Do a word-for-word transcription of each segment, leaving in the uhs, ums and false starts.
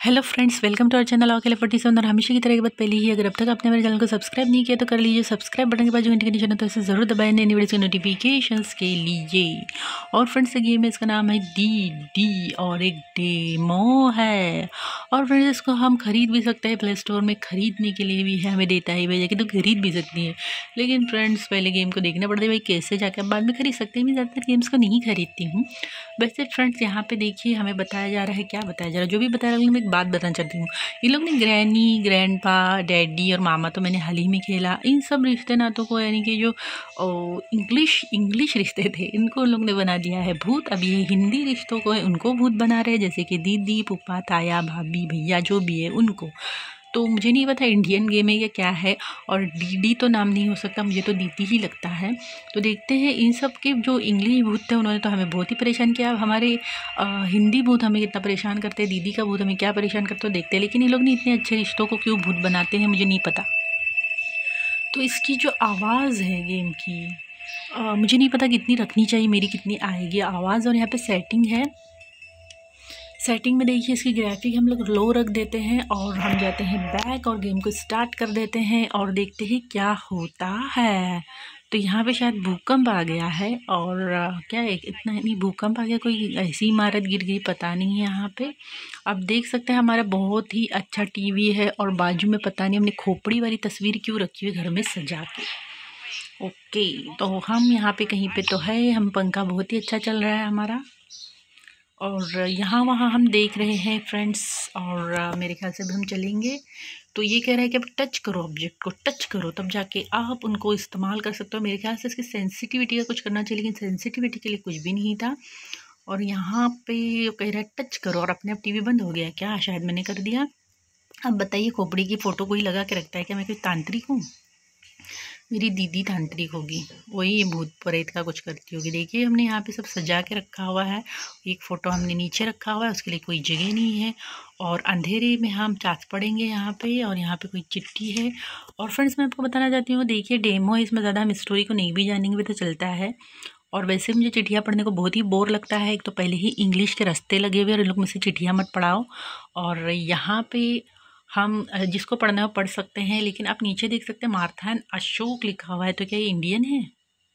Hello friends, welcome to our channel अकेले पट्टी से। और हमेशा की तरह एक बात पहले ही, अगर अब तक आपने मेरे चैनल को सब्सक्राइब नहीं किया तो कर लीजिए। सब्सक्राइब बटन के बाद जो घंटी का निशान है तो इसे ज़रूर दबाएं नई वीडियो के नोटिफिकेशंस के लिए। और फ्रेंड्स, ये गेम है, इसका नाम है डी डी और एक डेमो है। और फ्रेंड्स, इसको हम खरीद भी सकते हैं, प्ले स्टोर में खरीदने के लिए भी है, हमें देता है भैया कि तो खरीद भी सकती है। लेकिन फ्रेंड्स, पहले गेम को देखना पड़ता है भाई कैसे जाकर आप बाद में खरीद सकते हैं। मैं ज़्यादातर गेम्स को नहीं खरीदती हूँ। वैसे फ्रेंड्स, यहाँ पे देखिए हमें बताया जा रहा है, क्या बताया जा रहा है, जो भी बताया जा रहा है मैं एक बात बताना चाहती हूँ। ये लोग ने ग्रैनी, ग्रैंडपा, डैडी और मामा तो मैंने हाल ही में खेला। इन सब रिश्ते नातों को, यानी कि जो इंग्लिश इंग्लिश रिश्ते थे, इनको उन लोग ने बना दिया है भूत। अब ये हिंदी रिश्तों को है उनको भूत बना रहे हैं, जैसे कि दीदी, पुप्पा, ताया, भाभी, भैया, जो भी है उनको। तो मुझे नहीं पता इंडियन गेम है या क्या है। और डीडी तो नाम नहीं हो सकता, मुझे तो दीदी ही लगता है। तो देखते हैं, इन सब के जो इंग्लिश भूत थे उन्होंने तो हमें बहुत ही परेशान किया। हमारे आ, हिंदी भूत हमें कितना परेशान करते हैं, दीदी का भूत हमें क्या परेशान करते हो देखते हैं। लेकिन ये लोग नहीं इतने अच्छे रिश्तों को क्यों भूत बनाते हैं, मुझे नहीं पता। तो इसकी जो आवाज़ है गेम की, आ, मुझे नहीं पता कितनी रखनी चाहिए, मेरी कितनी आएगी आवाज़। और यहाँ पे सेटिंग है, सेटिंग में देखिए इसकी ग्राफिक हम लोग लो रख देते हैं और हम जाते हैं बैक और गेम को स्टार्ट कर देते हैं और देखते हैं क्या होता है। तो यहाँ पे शायद भूकंप आ गया है। और आ, क्या है, इतना नहीं भूकंप आ गया, कोई ऐसी इमारत गिर गई पता नहीं है यहाँ पे। अब देख सकते हैं हमारा बहुत ही अच्छा टीवी है और बाजू में पता नहीं हमने खोपड़ी वाली तस्वीर क्यों रखी हुई घर में सजा के। ओके, तो हम यहाँ पे कहीं पे तो है, हम पंखा बहुत ही अच्छा चल रहा है हमारा। और यहाँ वहाँ हम देख रहे हैं फ्रेंड्स। और आ, मेरे ख्याल से भी हम चलेंगे। तो ये कह रहा है कि अब टच करो, ऑब्जेक्ट को टच करो तब जाके आप उनको इस्तेमाल कर सकते हो। मेरे ख्याल से इसकी सेंसिटिविटी का कुछ करना चाहिए, लेकिन सेंसिटिविटी के लिए कुछ भी नहीं था। और यहाँ पे कह रहा है टच करो और अपने आप टीवी बंद हो गया क्या, शायद मैंने कर दिया। अब बताइए, खोपड़ी की फ़ोटो कोई लगा के रखता है क्या? मैं कोई तांत्रिक हूँ? मेरी दीदी तांत्रिक होगी, वही ये भूत प्रेत का कुछ करती होगी। देखिए हमने यहाँ पे सब सजा के रखा हुआ है। एक फ़ोटो हमने नीचे रखा हुआ है, उसके लिए कोई जगह नहीं है। और अंधेरे में हम चाँद पड़ेंगे यहाँ पे। और यहाँ पे कोई चिट्ठी है। और फ्रेंड्स, मैं आपको बताना चाहती हूँ, देखिए डेमो है, इसमें ज़्यादा हम स्टोरी को नहीं भी जानेंगे भी तो चलता है। और वैसे मुझे चिट्ठियाँ पढ़ने को बहुत ही बोर लगता है। एक तो पहले ही इंग्लिश के रास्ते लगे हुए और इन लोग मुझसे चिट्ठियाँ मत पढ़ाओ। और यहाँ पे हम जिसको पढ़ना है वो पढ़ सकते हैं। लेकिन आप नीचे देख सकते हैं मार्था एंड अशोक लिखा हुआ है, तो क्या ये इंडियन है?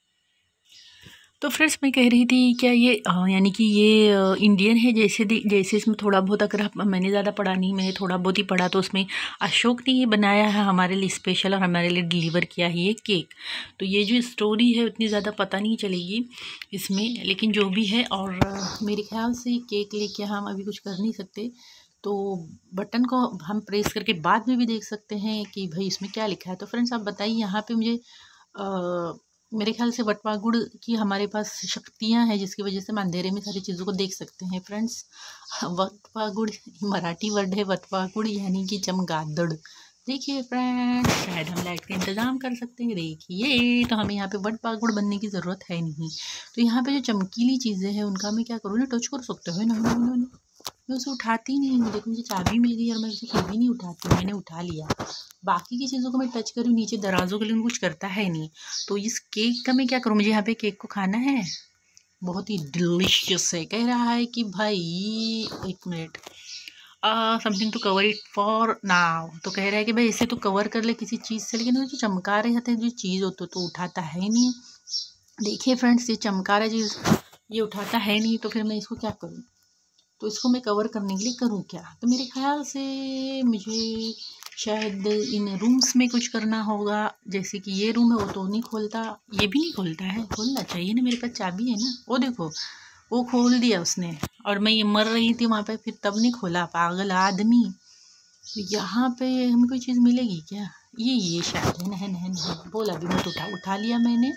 तो फ्रेंड्स, मैं कह रही थी क्या ये अ, यानी कि ये अ, इंडियन है? जैसे दे- जैसे इसमें थोड़ा बहुत, अगर आप, मैंने ज़्यादा पढ़ा नहीं, मैंने थोड़ा बहुत ही पढ़ा, तो उसमें अशोक ने ये बनाया है हमारे लिए स्पेशल और हमारे लिए डिलीवर किया है ये केक। तो ये जो स्टोरी है उतनी ज़्यादा पता नहीं चलेगी इसमें, लेकिन जो भी है। और अ, मेरे ख्याल से केक लेके हम अभी कुछ कर नहीं सकते। तो बटन को हम प्रेस करके बाद में भी देख सकते हैं कि भाई इसमें क्या लिखा है। तो फ्रेंड्स, आप बताइए, यहाँ पे मुझे अ, मेरे ख्याल से वटवा गुड़ की हमारे पास शक्तियाँ हैं, जिसकी वजह से हम अंधेरे में सारी चीज़ों को देख सकते हैं फ्रेंड्स। वटवा गुड़ मराठी वर्ड है, वटवा गुड़ यानी कि चमगादड़। देखिए फ्रेंड्स, शायद हम लाइट का इंतज़ाम कर सकते हैं। देखिए, तो हमें यहाँ पे वटवा गुड़ बनने की ज़रूरत है नहीं। तो यहाँ पे जो चमकीली चीज़ें हैं उनका मैं क्या करूँ ना, टच कर सकते हो ना, ना, ना, ना। मैं उसे उठाती नहीं हूँ। देखो, मुझे चाबी मिल गई और मैं उसे फिर भी नहीं उठाती हूँ। मैंने उठा लिया। बाकी की चीज़ों को मैं टच करूँ, नीचे दराजों के लिए कुछ करता है नहीं। तो इस केक का मैं क्या करूँ, मुझे यहाँ पे केक को खाना है, बहुत ही डिलीशियस है। कह रहा है कि भाई एक minute, something to cover it for now. तो कह रहा है कि भाई इसे तो कवर कर ले किसी चीज़ से, लेकिन वो जो चमका रहे थे जो चीज़ हो तो, तो उठाता है ही नहीं। देखिए फ्रेंड्स, ये चमका रहा चीज़ ये उठाता है नहीं, तो फिर मैं इसको क्या करूँ? तो इसको मैं कवर करने के लिए करूँ क्या? तो मेरे ख़्याल से मुझे शायद इन रूम्स में कुछ करना होगा। जैसे कि ये रूम है, वो तो नहीं खोलता, ये भी नहीं खोलता है। खोलना चाहिए ना, मेरे पास चाबी है ना। वो देखो, वो खोल दिया उसने और मैं ये मर रही थी वहाँ पे, फिर तब नहीं खोला, पागल आदमी। तो यहाँ पे हमें कोई चीज़ मिलेगी क्या? ये ये शायद है, नहीं नहीं नहीं, बोला भी मत उठा, उठा लिया मैंने।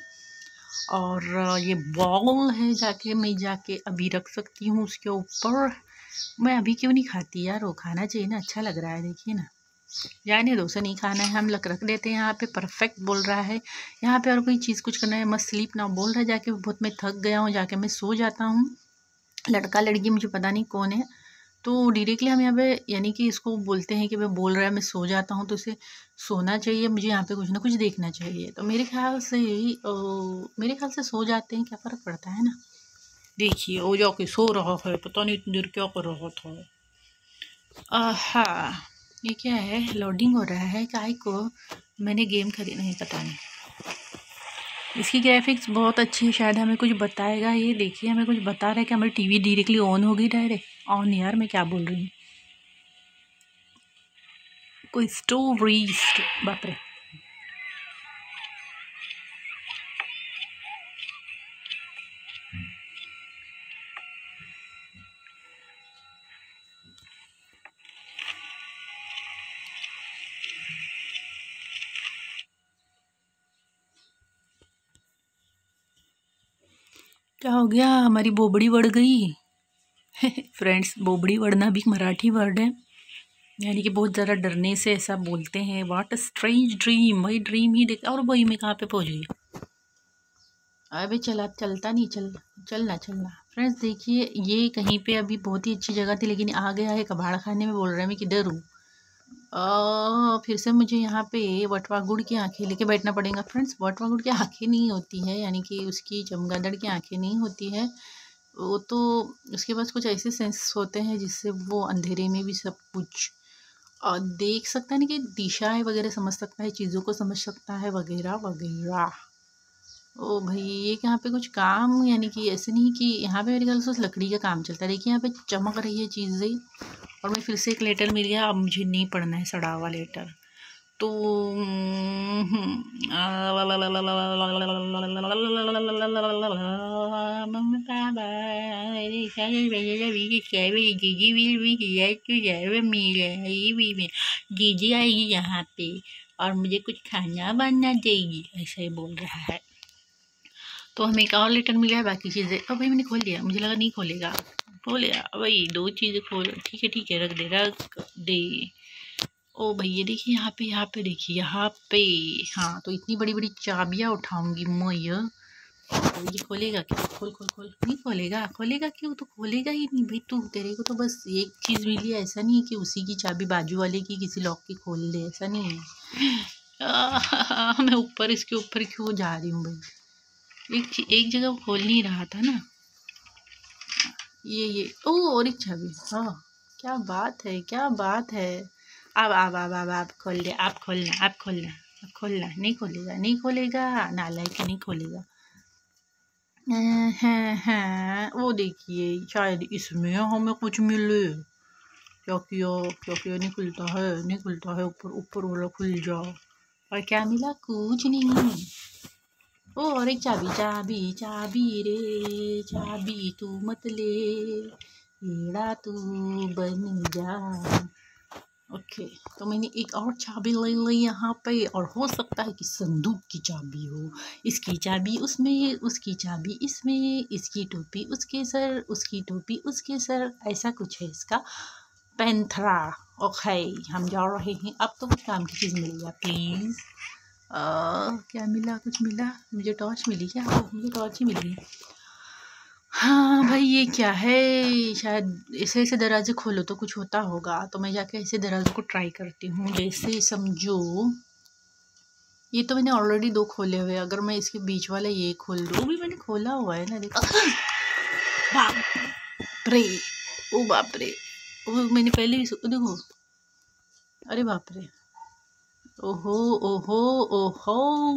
और ये बॉल है, जाके मैं जाके अभी रख सकती हूँ उसके ऊपर। मैं अभी क्यों नहीं खाती यार, वो खाना चाहिए ना, अच्छा लग रहा है। देखिए ना, जाने दो, उसे नहीं खाना है, हम लग रख देते हैं। यहाँ पे परफेक्ट बोल रहा है। यहाँ पे और कोई चीज़ कुछ करना है, मस्त स्लीप ना बोल रहा है। जाके बहुत मैं थक गया हूँ, जाके मैं सो जाता हूँ। लड़का लड़की मुझे पता नहीं कौन है। तो डायरेक्टली हम यहाँ पे यानी कि इसको बोलते हैं कि मैं बोल रहा है मैं सो जाता हूँ, तो इसे सोना चाहिए, मुझे यहाँ पे कुछ ना कुछ देखना चाहिए। तो मेरे ख्याल से अ, मेरे ख्याल से सो जाते हैं, क्या फ़र्क पड़ता है ना। देखिए, वो जाके सो रहा है, पता नहीं इतनी देर क्या कर रहा था। हाँ, ये क्या है, लोडिंग हो रहा है काहे को। मैंने गेम खरीद नहीं, पता नहीं। इसकी ग्राफिक्स बहुत अच्छी है, शायद हमें कुछ बताएगा। ये देखिए हमें कुछ बता रहा है कि हमारी टीवी डायरेक्टली ऑन होगी। डायरेक्ट ऑन, यार मैं क्या बोल रही हूँ। कोई स्टोरी, बाप रे। क्या हो गया, हमारी बोबड़ी बढ़ गई। फ्रेंड्स, बोबड़ी बढ़ना भी एक मराठी वर्ड है, यानी कि बहुत ज़्यादा डरने से ऐसा बोलते हैं। व्हाट अ स्ट्रेंज ड्रीम, वही ड्रीम ही देख। और वही मैं कहाँ पे पहुँच गई। अबे चला, चलता नहीं, चल चलना चलना। फ्रेंड्स देखिए, ये कहीं पे अभी बहुत ही अच्छी जगह थी, लेकिन आ गया है कबाड़ खाने में। बोल रहा है मैं किधर हूँ। आ, फिर से मुझे यहाँ पे वटवा गुड़ की आंखें लेके बैठना पड़ेगा। फ्रेंड्स, वटवा गुड़ की आंखें नहीं होती है, यानी कि उसकी चमगादड़ की आंखें नहीं होती है। वो तो उसके पास कुछ ऐसे सेंस होते हैं जिससे वो अंधेरे में भी सब कुछ अ, देख सकता है, ना कि दिशाएं वगैरह समझ सकता है, चीज़ों को समझ सकता है, वगैरह वगैरह। ओ भाई, ये यहाँ पे कुछ काम, यानी कि ऐसे नहीं कि यहाँ पे मेरे ख्याल से लकड़ी का काम चलता है। देखिए यहाँ पे चमक रही है चीज़ें। और मैं फिर से एक लेटर मिल गया, अब मुझे नहीं पढ़ना है सड़ा हुआ लेटर। तो जीजी आएगी यहाँ पे और मुझे कुछ खाना बनना देगी, ऐसा ही बोल रहा है। तो हमें एक और लेटर मिला है, बाकी चीज़ें अब भाई मैंने खोल दिया, मुझे लगा नहीं खोलेगा। खोलेगा भाई, दो चीज़ें खोल, ठीक है ठीक है, रख दे रख दे। ओ भैया देखिए यहाँ पे, यहाँ पे देखिए यहाँ पे। हाँ, तो इतनी बड़ी बड़ी चाबियाँ उठाऊंगी मैं। ये तो ये खोलेगा क्या? खोल खोल खोल। नहीं खोलेगा, खोलेगा क्यों? तो खोलेगा ही नहीं भाई। तू, तेरे को तो बस एक चीज़ मिली है, ऐसा नहीं है कि उसी की चाबी बाजू वाले की किसी लॉक की खोल दे, ऐसा नहीं है। आ, मैं ऊपर, इसके ऊपर क्यों जा रही हूँ भाई। एक एक जगह खोल नहीं रहा था ना। ये ये ओ, और एक चाबी। हाँ, क्या बात है, क्या बात है। अब अब अब अब आप खोल दे, आप खोलना, आप खोलना, आप खोलना। नहीं खोलेगा, नहीं खोलेगा, नालायक नहीं खोलेगा। हैं हैं, वो देखिए, शायद इसमें हमें कुछ मिले। क्या किया, क्या किया, नहीं खुलता है, नहीं खुलता है। ऊपर ऊपर वाला खुल जा। और क्या मिला? कुछ नहीं। ओ, और एक चाबी, चाबी चाबी रे चाबी, तू मत ले, हीरा तू बन जा। ओके, तो मैंने एक और चाबी ले ली यहाँ पे, और हो सकता है कि संदूक की चाबी हो। इसकी चाबी उसमें, उसकी चाबी इसमें, इसकी टोपी उसके सर, उसकी टोपी उसके सर, ऐसा कुछ है इसका। पैंथरा। ओके, हम जा रहे हैं अब। तो कुछ काम की चीज़ मिल गया प्लीज़। क्या मिला? कुछ मिला मुझे? टॉर्च मिली क्या? मुझे टॉर्च ही मिली। हाँ भाई, ये क्या है? शायद ऐसे ऐसे दरवाजे खोलो तो कुछ होता होगा, तो मैं जाके ऐसे दरवाजे को ट्राई करती हूँ। जैसे समझो, ये तो मैंने ऑलरेडी दो खोले हुए, अगर मैं इसके बीच वाला ये खोल दूँ, भी मैंने खोला हुआ है ना, देखो। बाप रे, ओ बाप रे, ओ मैंने पहले भी देखो। अरे बाप रे, ओहो ओहो ओहो।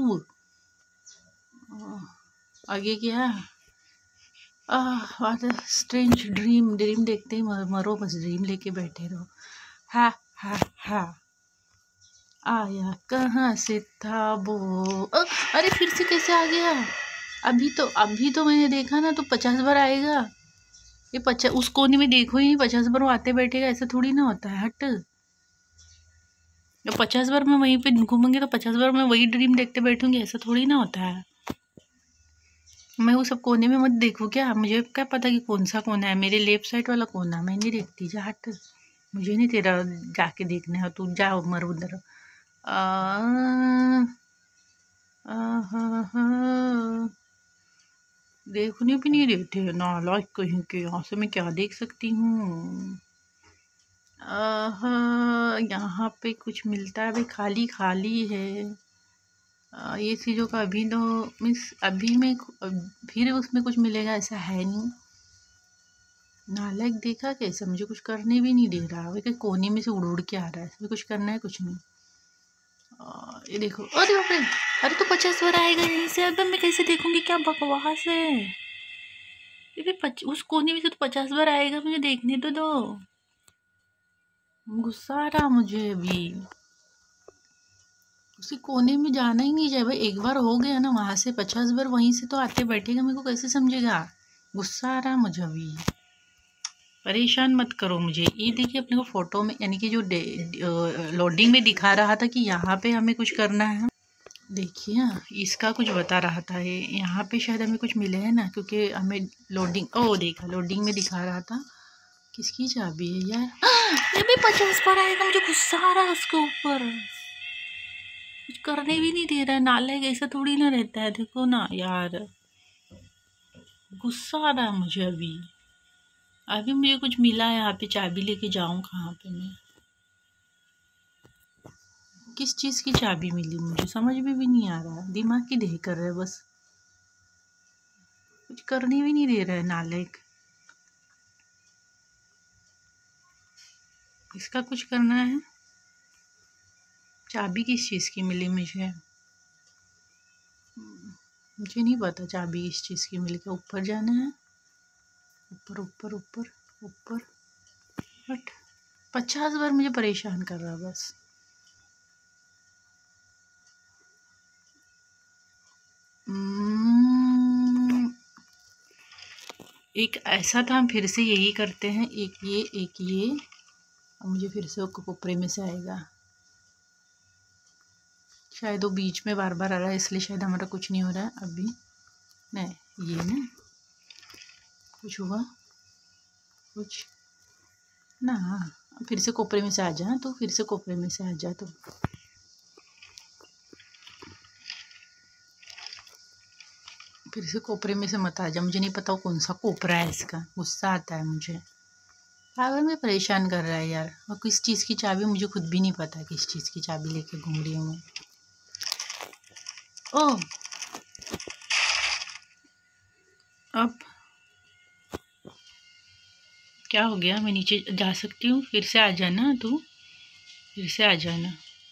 आगे क्या? Ah, what a strange dream. Dream देखते ही मरो, बस ड्रीम लेके बैठे रहो। हा हा हा। आया कहाँ से था वो? अ, अरे फिर से कैसे आ गया? अभी तो अभी तो मैंने देखा ना, तो पचास बार आएगा। ये पचास, उस कोने में देखो ही, पचास बार वो आते बैठेगा, ऐसा थोड़ी ना होता है। हट, पचास बार मैं वहीं पे घूमूंगी तो पचास बार मैं वही ड्रीम देखते बैठूंगी, ऐसा थोड़ी ना होता है। मैं वो सब कोने में मत देखूँ क्या? मुझे क्या पता कि कौन सा कोना है। मेरे लेफ्ट साइड वाला कोना मैं नहीं देखती। जा हट, मुझे नहीं तेरा जाके देखना है, तू जा मर उधर। आ, देखने भी नहीं देते नालायक कहीं के। यहाँ से मैं क्या देख सकती हूँ? यहाँ पे कुछ मिलता है भाई? खाली खाली है। आ, ये चीज़ों का अभी तो मीन्स अभी में फिर उसमें कुछ मिलेगा, ऐसा है नहीं। नालायक देखा कैसे, मुझे कुछ करने भी नहीं दे रहा, वो कोने में से उड़ उड़ के आ रहा है, इसमें कुछ करना है कुछ नहीं। आ, ये देखो, अरे बाप रे, अरे तो पचास बार आएगा यहीं से, अब मैं कैसे देखूंगी, क्या बकवास है ये। पच, उस कोने में से तो पचास बार आएगा, मुझे देखने तो दो। गुस्सा आ रहा मुझे अभी, उसी कोने में जाना ही नहीं चाहिए भाई। एक बार हो गया ना वहां से, पचास बार वहीं से तो आते बैठेगा, मेरे को कैसे समझेगा। गुस्सा आ रहा मुझे अभी, परेशान मत करो मुझे। ये देखिए अपने को फोटो में, यानी कि जो लोडिंग में दिखा रहा था कि यहाँ पे हमें कुछ करना है, देखिए हाँ, इसका कुछ बता रहा था ये, यहाँ पे शायद हमें कुछ मिले है ना, क्योंकि हमें लोडिंग, ओ देखा लोडिंग में दिखा रहा था। किसकी चाबी है यार, ये भी पचास पर आएगा, मुझे गुस्सा आ रहा है उसके ऊपर, कुछ करने भी नहीं दे रहा है। नालायक ऐसा थोड़ी ना रहता है, देखो ना यार, गुस्सा आ रहा है मुझे अभी। अभी मुझे कुछ मिला है यहाँ पे, चाबी लेके जाऊँ कहाँ पे मैं, किस चीज़ की चाबी मिली मुझे समझ में भी नहीं आ रहा, दिमाग की दही कर रहा है बस, कुछ करने भी नहीं दे रहा है नालायक। इसका कुछ करना है, चाबी किस चीज़ की मिली मुझे, मुझे नहीं पता चाबी किस चीज़ की मिली। क्या ऊपर जाना है, ऊपर ऊपर ऊपर ऊपर, बट पचास बार मुझे परेशान कर रहा बस। एक ऐसा था, हम फिर से यही करते हैं, एक ये एक ये, अब मुझे फिर से ऊपरे में से आएगा, शायद वो बीच में बार बार आ रहा है इसलिए शायद हमारा कुछ नहीं हो रहा है अभी। नहीं ये ना, कुछ हुआ कुछ ना, फिर से कोपरे में से आ जा, तो फिर से कोपरे में से आ जा, तो फिर से कोपरे में से मत आ जा, मुझे नहीं पता कौन सा कोपरा है इसका, गुस्सा आता है मुझे, पागल में परेशान कर रहा है यार। और किस चीज़ की चाबी मुझे खुद भी नहीं पता, किस चीज़ की चाबी लेके घूम रही हूँ मैं। ओह अब क्या हो गया, मैं नीचे जा सकती हूँ, फिर से आ जाना तू, फिर से आ जाना।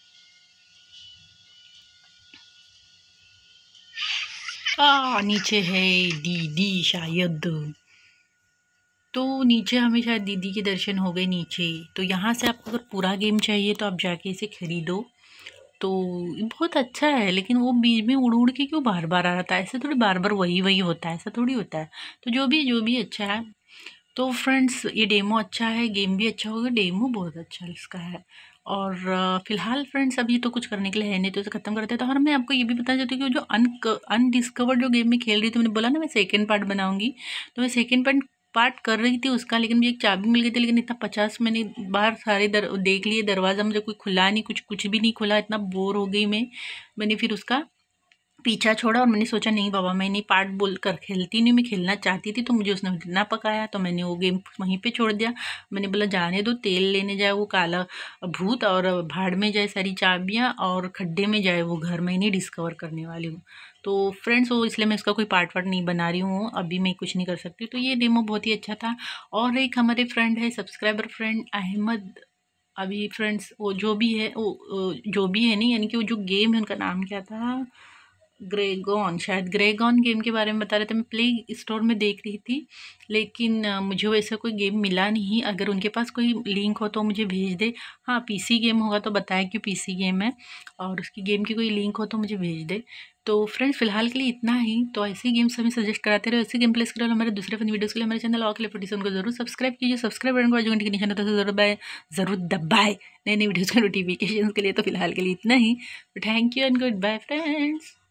आ नीचे है दीदी शायद, तो नीचे हमें शायद दीदी के दर्शन हो गए नीचे। तो यहाँ से आपको अगर पूरा गेम चाहिए तो आप जाके इसे खरीदो, तो बहुत अच्छा है। लेकिन वो बीच में उड़ उड़ के क्यों बार बार आ रहा था, ऐसे थोड़ी बार बार वही वही होता है, ऐसा थोड़ी होता है। तो जो भी जो भी अच्छा है। तो फ्रेंड्स ये डेमो अच्छा है, गेम भी अच्छा होगा, डेमो बहुत अच्छा इसका है। और फिलहाल फ्रेंड्स अभी तो कुछ करने के लिए है नहीं, तो इसे ख़त्म करते हैं। तो हर मैं आपको ये भी बताना चाहती हूँ कि जो अन अनडिस्कवर्ड जो गेम में खेल रही थी, मैंने बोला ना मैं सेकेंड पार्ट बनाऊंगी, तो मैं सेकेंड पार्ट पार्ट कर रही थी उसका, लेकिन मुझे एक चाबी मिल गई थी। लेकिन इतना पचास मैंने बाहर सारे दर देख लिए, दरवाज़ा मुझे कोई खुला नहीं, कुछ कुछ भी नहीं खुला, इतना बोर हो गई मैं मैंने फिर उसका पीछा छोड़ा। और मैंने सोचा नहीं बाबा मैं नहीं पार्ट बोल कर खेलती नहीं, मैं खेलना चाहती थी, तो मुझे उसने ना पकाया, तो मैंने वो गेम वहीं पे छोड़ दिया। मैंने बोला जाने दो, तेल लेने जाए वो काला भूत, और भाड़ में जाए सारी चाबियाँ, और खड्डे में जाए वो घर, मैं नहीं डिस्कवर करने वाली हूँ। तो फ्रेंड्स वो इसलिए मैं इसका कोई पार्ट वार्ट नहीं बना रही हूँ, अभी मैं कुछ नहीं कर सकती। तो ये डेमो बहुत ही अच्छा था। और एक हमारे फ्रेंड है, सब्सक्राइबर फ्रेंड अहमद, अभी फ्रेंड्स वो जो भी है वो जो भी है नहीं, यानी कि वो जो गेम है उनका नाम क्या था, ग्रेगॉन, शायद ग्रेगॉन गेम के बारे में बता रहे थे। मैं प्ले स्टोर में देख रही थी, लेकिन मुझे वैसा कोई गेम मिला नहीं। अगर उनके पास कोई लिंक हो तो मुझे भेज दे। हाँ पीसी गेम होगा तो बताए कि पीसी गेम है, और उसकी गेम की कोई लिंक हो तो मुझे भेज दे। तो फ्रेंड्स फिलहाल के लिए इतना ही। तो ऐसे गेम्स हमें सजेस्ट कराते रहे, ऐसे गेम प्लेस करो हमारे दूसरे फन वीडियोस के लिए हमारे चैनल और को जरूर सब्सक्राइब कीजिए। सब्सक्राइब बटन को बाजू घंटी के निशान होता है जरूर दबाए जरूर दबाए नई नई वीडियोज़ के नोटिफिकेशन के लिए। तो फिलहाल के लिए इतना ही। Thank you and goodbye friends.